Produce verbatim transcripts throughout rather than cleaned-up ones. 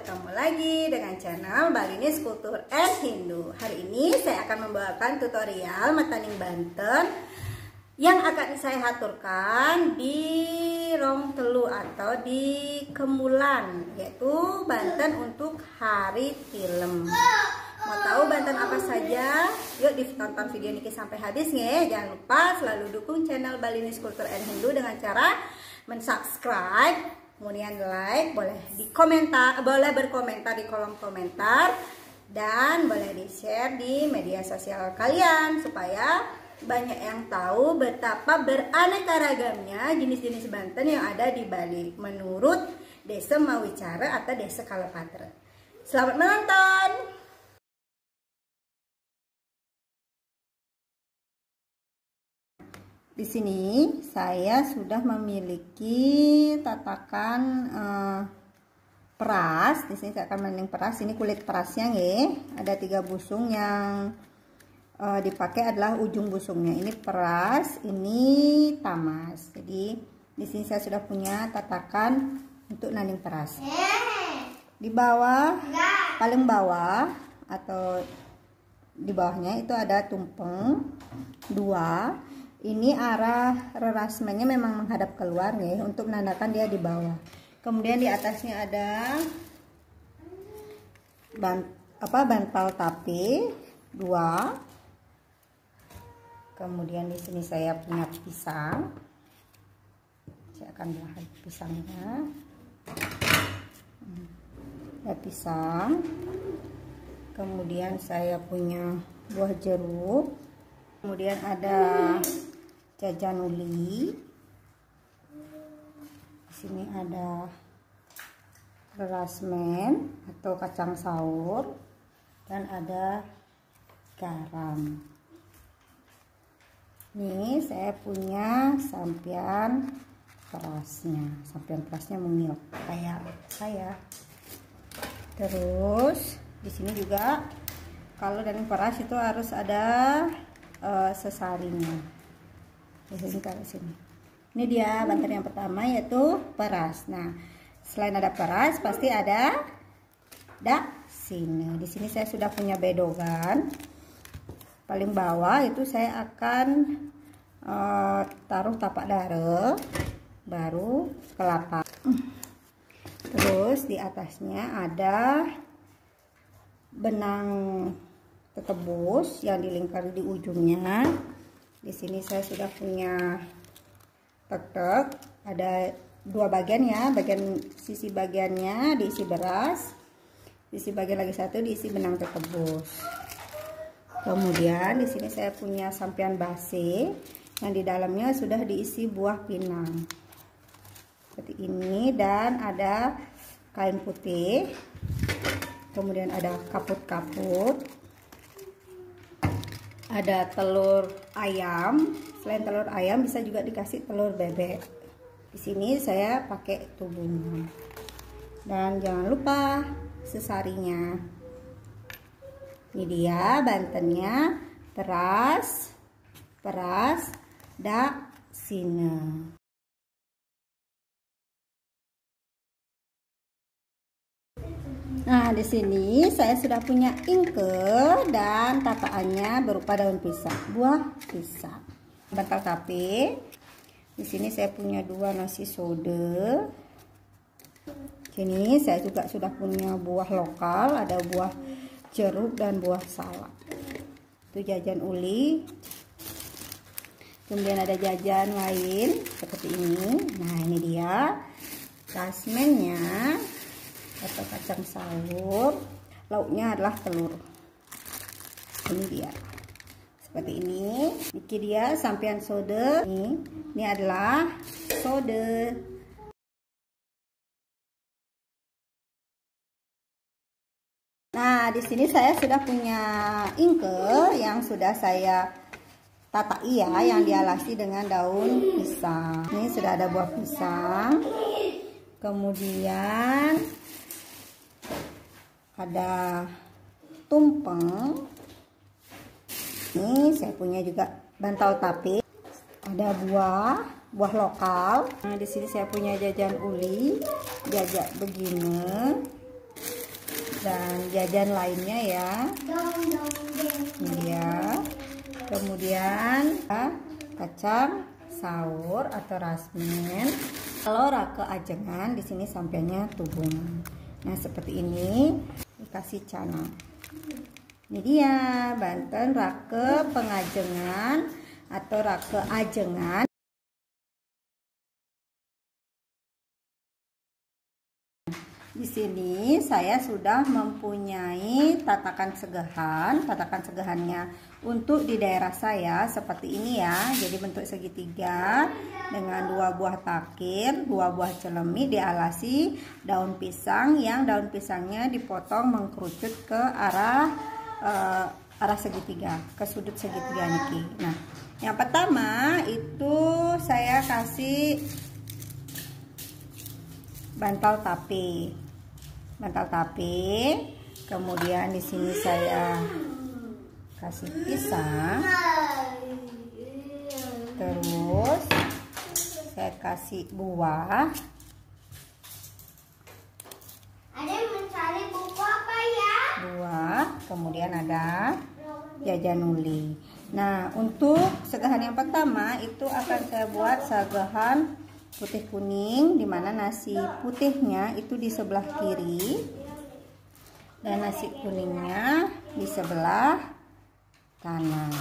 ketemu lagi dengan channel Balinese Culture and Hindu. Hari ini saya akan membawakan tutorial mataning Banten yang akan saya aturkan di Rong Telu atau di Kemulan, yaitu Banten untuk hari Tilem. Mau tahu Banten apa saja? Yuk ditonton video ini sampai habis nih. Jangan lupa selalu dukung channel Balinese Culture and Hindu dengan cara mensubscribe, kemudian like, boleh di komentar, boleh berkomentar di kolom komentar, dan boleh di share di media sosial kalian supaya banyak yang tahu betapa beraneka ragamnya jenis-jenis Banten yang ada di Bali menurut Desa Mawicara atau Desa Kalapatra. Selamat menonton. Di sini saya sudah memiliki tatakan eh, peras. Di sini saya akan mending peras. Ini kulit perasnya ya. Ada tiga busung yang eh, dipakai adalah ujung busungnya. Ini peras, ini tamas. Jadi di sini saya sudah punya tatakan untuk nanding peras. Di bawah, paling bawah atau di bawahnya itu ada tumpeng dua. Ini arah rerasmennya memang menghadap keluar nih untuk menandakan dia di bawah. Kemudian di atasnya ada ban, apa bantal tape dua. Kemudian di sini saya punya pisang. Saya akan belah pisangnya. Ada pisang. Kemudian saya punya buah jeruk. Kemudian ada jajan uli. Di sini ada rasmen atau kacang saur dan ada garam. Ini saya punya sampian perasnya, sampian perasnya mungil kayak saya. Terus di sini juga kalau daging peras itu harus ada uh, sesarinya. Di sini kalau sini. Ini dia Banten yang pertama yaitu peras. Nah, selain ada peras pasti ada daksine. Di sini saya sudah punya bedogan. Paling bawah itu saya akan uh, taruh tapak dare, baru kelapa. Terus di atasnya ada benang tetebus yang dilingkari di ujungnya. Di sini saya sudah punya tek-tek, ada dua bagian ya, bagian sisi bagiannya diisi beras, sisi bagian lagi satu diisi benang tetebus. Kemudian di sini saya punya sampian base yang di dalamnya sudah diisi buah pinang seperti ini, dan ada kain putih. Kemudian ada kaput-kaput, ada telur ayam. Selain telur ayam bisa juga dikasih telur bebek. Di sini saya pakai tubuhnya. Dan jangan lupa sesarinya. Ini dia Bantennya, peras, peras, daksine. Nah, di sini saya sudah punya ingke dan tataannya berupa daun pisang, buah pisang. Bantal tape. Di sini saya punya dua nasi sode. Sini saya juga sudah punya buah lokal, ada buah jeruk dan buah salak. Itu jajan uli. Kemudian ada jajan lain seperti ini. Nah, ini dia rasmennya atau kacang saur. Lauknya adalah telur. Ini dia seperti ini. Ini dia sampian sode. Ini, ini adalah sode. Nah, di sini saya sudah punya ingke yang sudah saya tatai ya, yang dialasi dengan daun pisang. Ini sudah ada buah pisang. Kemudian ada tumpeng. Ini saya punya juga bantal tape. Ada buah, buah lokal. Nah, di sini saya punya jajan uli, jajak begini. dan jajan lainnya ya. Ini dia. Kemudian kacang saur atau rasmen. Kalau rake ajengan di sini sampainya tubungan. Nah seperti ini dikasih cana. Ini dia Banten rake pengajengan atau rake ajengan. Di sini saya sudah mempunyai tatakan segahan. Tatakan segahannya untuk di daerah saya seperti ini ya. Jadi bentuk segitiga dengan dua buah takir, dua buah celemi dialasi daun pisang yang daun pisangnya dipotong mengkerucut ke arah uh, arah segitiga, ke sudut segitiga niki. Nah, yang pertama itu saya kasih bantal tape. Bantal tape. Kemudian di sini saya kasih pisang. Terus saya kasih buah. Ada yang mencari buku apa ya? Buah. Kemudian ada jajanuli. Nah, untuk segahan yang pertama itu akan saya buat segahan putih kuning, dimana nasi putihnya itu di sebelah kiri dan nasi kuningnya di sebelah kanan.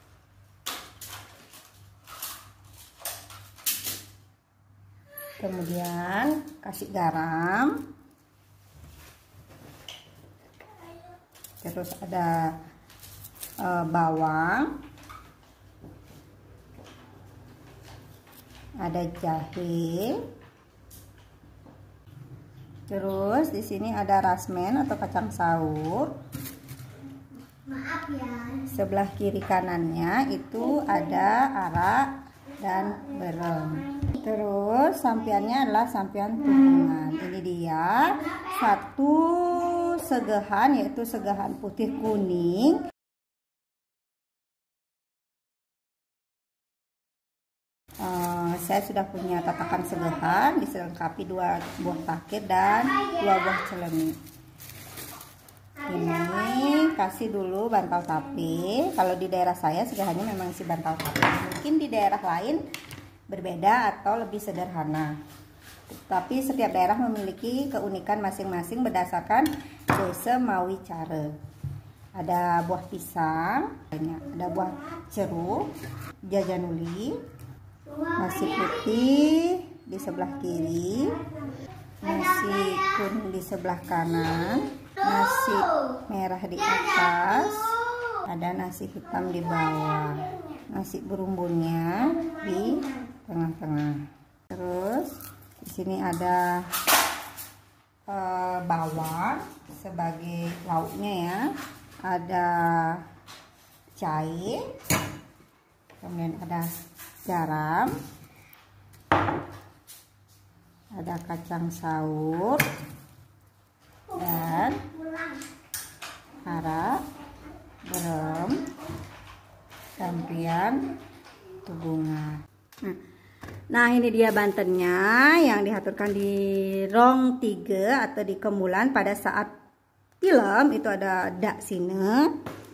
Kemudian kasih garam, terus ada e, bawang, ada jahe, terus di sini ada rasmen atau kacang saur. Maaf ya. Sebelah kiri kanannya itu ada arak dan berem. Terus sampiannya adalah sampian tubungan. Ini dia satu segahan, yaitu segahan putih kuning. Uh, saya sudah punya tatakan segahan, dilengkapi dua buah takir dan dua buah celemi. Ini kasih dulu bantal tape. Kalau di daerah saya segahannya memang isi bantal tape. Mungkin di daerah lain berbeda atau lebih sederhana. Tapi setiap daerah memiliki keunikan masing-masing berdasarkan desa mawi cara. Ada buah pisang, ada buah jeruk, jajanuli, nasi putih di sebelah kiri, nasi kuning di sebelah kanan, nasi merah di atas, ada nasi hitam di bawah, nasi berumbunnya di tengah-tengah. Terus di sini ada uh, bawang sebagai lauknya ya, ada jahe, kemudian ada garam, ada kacang saur dan arak, berem, sampian tubungan. Nah ini dia Bantennya yang diaturkan di rong tiga atau di kemulan pada saat film. Itu ada dak sine,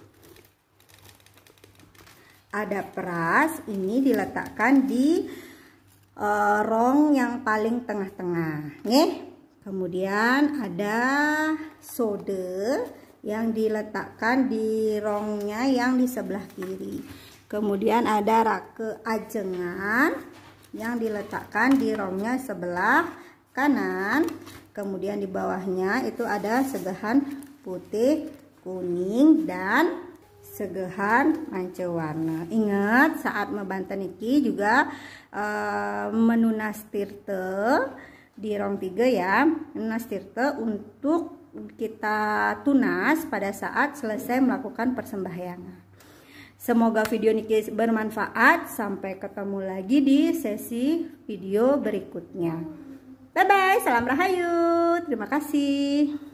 ada peras, ini diletakkan di uh, rong yang paling tengah-tengah, nih. Kemudian ada soda yang diletakkan di rongnya yang di sebelah kiri. Kemudian ada rake ajengan yang diletakkan di rongnya sebelah kanan. Kemudian di bawahnya itu ada segahan putih, kuning, dan segahan manca warna. Ingat saat membanten iki juga uh, menunas tirte di rong tiga ya, menunas tirte untuk kita tunas pada saat selesai melakukan persembahyangan. Semoga video niki bermanfaat. Sampai ketemu lagi di sesi video berikutnya. Bye bye, salam rahayu. Terima kasih.